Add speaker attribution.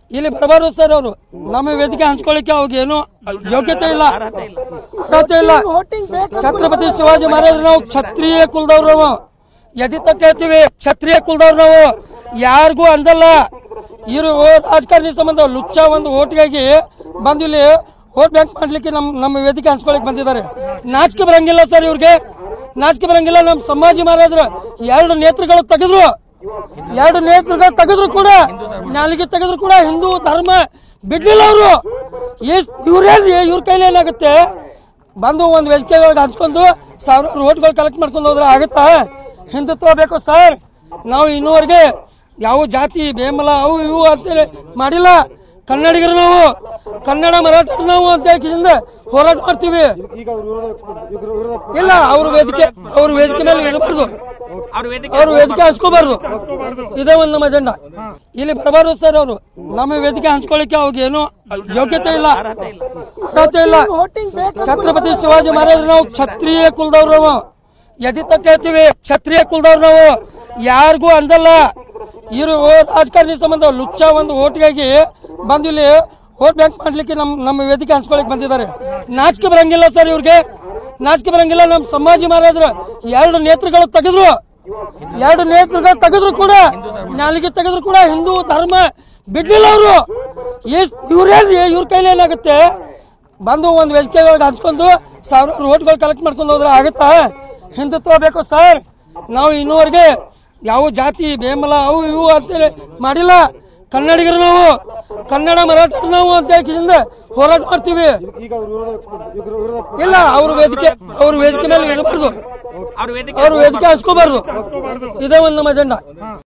Speaker 1: ಇಲ್ಲಿ ಬರಬಾರ್ದು ಸರ್. ಅವರು ನಮ್ಮ ವೇದಿಕೆ ಹಂಚ್ಕೊಳ್ಳಿಕ್ಕೆ ಅವ್ರಿಗೆ ಏನು ಯೋಗ್ಯತೆ ಇಲ್ಲ, ಅರ್ಹತೆ ಇಲ್ಲ. ಛತ್ರಪತಿ ಶಿವಾಜಿ ಮಹಾರಾಜ್ ನಾವು ಕ್ಷತ್ರಿಯ ಕುಲದವ್ರು, ನಾವು ಎದಿ ತಕ್ಕ ಹೇಳ್ತೀವಿ, ಕ್ಷತ್ರಿಯ ಕುಲದವ್ರು ನಾವು, ಯಾರಿಗೂ ಅಂಜಲ್ಲ. ಇವರು ರಾಜಕಾರಣಿ ಸಂಬಂಧ ಲುಚ್ಚ ಒಂದು ಓಟ್ಗಾಗಿ ಬಂದು ಇಲ್ಲಿ ವೋಟ್ ಬ್ಯಾಂಕ್ ಮಾಡ್ಲಿಕ್ಕೆ ನಮ್ಮ ವೇದಿಕೆ ಹಂಚ್ಕೊಳಕ್ ಬಂದಿದ್ದಾರೆ. ನಾಚಿಕೆ ಬರಂಗಿಲ್ಲ ಸರ್, ಇವ್ರಿಗೆ ನಾಚಿಕೆ ಬರಂಗಿಲ್ಲ. ನಮ್ಮ ಸಂಭಾಜಿ ಮಹಾರಾಜರು 2 ನೇತ್ರಗಳು ತೆಗೆದ್ರು, 2 ನೇತ್ರಗಳು ತೆಗೆದ್ರು ಕೂಡ, ನಾಲಿಗೆ ತೆಗೆದ್ರು ಕೂಡ ಹಿಂದೂ ಧರ್ಮ ಬಿಡ್ಲಿಲ್ಲ ಅವರು. ಇವ್ರ ಕೈಲಿ ಏನಾಗುತ್ತೆ, ಬಂದು ಒಂದು ವೇದಿಕೆ ಹಂಚ್ಕೊಂಡು 1000 ಓಟ್ಗಳು ಕಲೆಕ್ಟ್ ಮಾಡ್ಕೊಂಡು ಹೋದ್ರೆ ಆಗುತ್ತಾ? ಹಿಂದುತ್ವ ಬೇಕು ಸರ್. ನಾವು ಇನ್ನೂವರೆಗೆ ಯಾವ ಜಾತಿ ಬೇಮಲ ಅವು ಇವು ಅಂತೇಳಿ ಮಾಡಿಲ್ಲ. ಕನ್ನಡಿಗರು ನಾವು, ಕನ್ನಡ ಮರಾಠರು ನಾವು ಅಂತ ಹೇಳಿ ಹೋರಾಟ ಮಾಡ್ತೀವಿ. ಇಲ್ಲ, ಅವ್ರ ವೇದಿಕೆ ಮೇಲೆ ಇಡಬಾರ್ದು, ಅವ್ರ ವೇದಿಕೆ ಹಂಚ್ಕೋಬಾರ್ದು. ಇದೇ ಒಂದು ನಮ್ಮ ಅಜೆಂಡಾ. ಇಲ್ಲಿ ಬರಬಾರ್ದು ಸರ್. ಅವರು ನಮ್ಮ ವೇದಿಕೆ ಹಂಚ್ಕೊಳ್ಳಿಕ್ಕೆ ಅವ್ರಿಗೆ ಏನು ಯೋಗ್ಯತೆ ಇಲ್ಲ, ಅರ್ಹತೆ ಇಲ್ಲ. ಛತ್ರಪತಿ ಶಿವಾಜಿ ಮಹಾರಾಜ್ ನಾವು ಕ್ಷತ್ರಿಯ ಕುಲದವ್ರು, ನಾವು ಎದಿ ತಕ್ಕ ಹೇಳ್ತೀವಿ, ಕ್ಷತ್ರಿಯ ಕುಲದವ್ರು ನಾವು, ಯಾರಿಗೂ ಅಂಜಲ್ಲ. ಇವರು ರಾಜಕಾರಣಿ ಸಂಬಂಧ ಲುಚ್ಚ ಒಂದು ಓಟ್ಗಾಗಿ ಬಂದು ಇಲ್ಲಿ ವೋಟ್ ಬ್ಯಾಂಕ್ ಮಾಡ್ಲಿಕ್ಕೆ ನಮ್ಮ ವೇದಿಕೆ ಹಂಚ್ಕೊಳಕ್ ಬಂದಿದ್ದಾರೆ. ನಾಚಿಕೆ ಬರಂಗಿಲ್ಲ ಸರ್, ಇವ್ರಿಗೆ ನಾಚಿಕೆ ಬರಂಗಿಲ್ಲ. ನಮ್ಮ ಸಂಭಾಜಿ ಮಹಾರಾಜರು 2 ನೇತ್ರಗಳು ತೆಗೆದ್ರು, 2 ನೇತ್ರಗಳು ತೆಗೆದ್ರು ಕೂಡ, ನಾಲಿಗೆ ತೆಗೆದ್ರು ಕೂಡ ಹಿಂದೂ ಧರ್ಮ ಬಿಡ್ಲಿಲ್ಲ ಅವರು. ಇವ್ರ ಕೈಲಿ ಏನಾಗುತ್ತೆ, ಬಂದು ಒಂದು ವೇದಿಕೆ ಹಂಚ್ಕೊಂಡು 1000 ಓಟ್ಗಳು ಕಲೆಕ್ಟ್ ಮಾಡ್ಕೊಂಡು ಹೋದ್ರೆ ಆಗುತ್ತಾ? ಹಿಂದುತ್ವ ಬೇಕು ಸರ್. ನಾವು ಇನ್ನೂವರೆಗೆ ಯಾವ ಜಾತಿ ಬೇಮಲ ಅವು ಇವು ಅಂತೇಳಿ ಮಾಡಿಲ್ಲ. ಕನ್ನಡಿಗರು ನಾವು, ಕನ್ನಡ ಮರಾಠರು ನಾವು ಅಂತ ಹೇಳಿ ಹೋರಾಟ ಮಾಡ್ತೀವಿ. ಇಲ್ಲ, ಅವ್ರ ವೇದಿಕೆ ಮೇಲೆ ಇಡಬಾರ್ದು, ಅವ್ರ ವೇದಿಕೆ ಹಂಚ್ಕೋಬಾರ್ದು. ಇದೇ ಒಂದು ನಮ್ಮ ಅಜೆಂಡಾ.